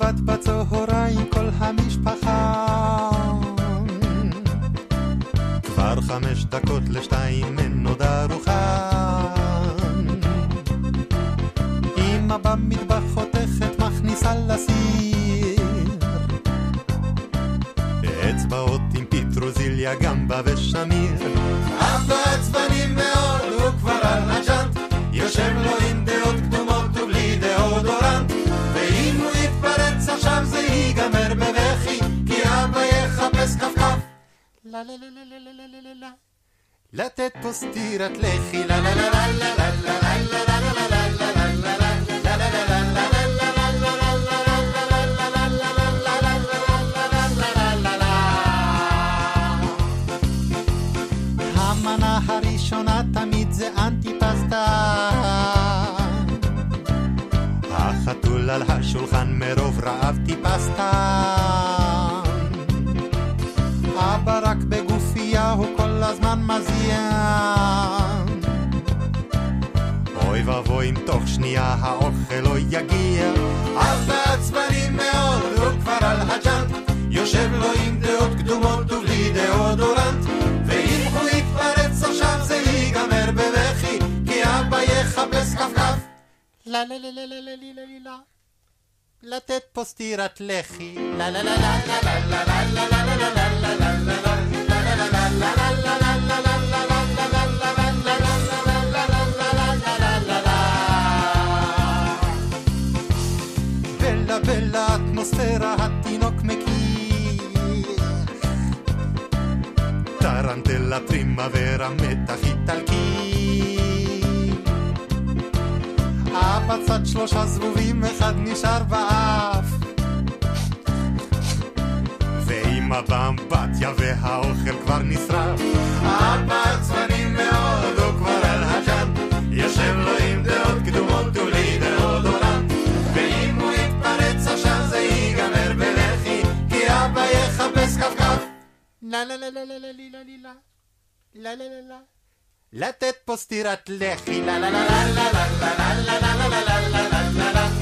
שבת בצהריים כל המשפחה, כבר 1:55 אין עוד ארוחה. אמא במטבח חותכת מכניסה לסיר, אצבעות עם פטרוזיליה גמבה ושמיר. אבא עצבני מאוד, הוא כבר על הג'אנט, יושב לו עם דעות קדומות ובלי דאודורנט, ואם הוא יתפרץ עכשיו זה ייגמר בבכי, כי אבא יחפש כפכף לה לה לה לה לה לה לה לה לה, לתת פה סטירת לחי לה לה לה לה לה לה לה לה לה לה לה המנה הראשונה תמיד זה אנטיפסטה, החתול על השולחן מרוב רעב טיפסטה, אבא רק בגופייה הוא כל הזמן מזיין, אוי ואבוי אם תוך שנייה האוכל לא יגיע. אבא עצבני מאוד, הוא כבר על הג'אנט, יושב לו עם דעות קדומות ובלי דאודורנט, ואם הוא יתפרץ עכשיו זה ייגמר בבכי, כי אבא יחפש כפכף לה לה לה לה לה לה לה לה, לתת פה סטירת לחי לה לה לה לה לה לה לה לה לה לה לה לה לה לה לה. בלה אטמוספירה התינוק מכיר, טרנטלה פרימוורה מתח איטלקי, אבא צד 3 זבובים, אחד נשאר באף, ואמא באמבטיה והאוכל כבר נשרף. אבא עצבני מאוד, הוא כבר על הג'אנט, יושב לו עם דעות קדומות ובלי דאודורנט, ואם הוא יתפרץ עכשיו זה ייגמר בלחי, כי אבא יחפש כפכף לה לה לה לה לה לה לה לה לה לה לה, לתת פה סטירת לחי לה לה לה לה לה לה לה לה לה לה לה לה לה לה לה.